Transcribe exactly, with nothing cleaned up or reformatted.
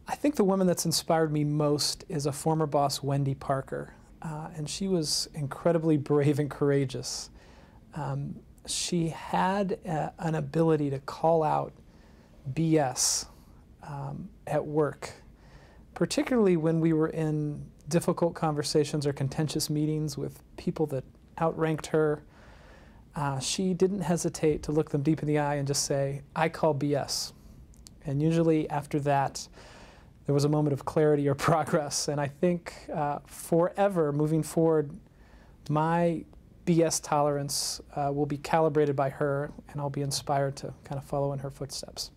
I think the woman that's inspired me most is a former boss, Wendy Parker. Uh, and she was incredibly brave and courageous. Um, she had a, an ability to call out B S um, at work, particularly when we were in difficult conversations or contentious meetings with people that outranked her. Uh, she didn't hesitate to look them deep in the eye and just say, "I call B S." And usually after that, there was a moment of clarity or progress. And I think uh, forever, moving forward, my B S tolerance uh, will be calibrated by her, and I'll be inspired to kind of follow in her footsteps.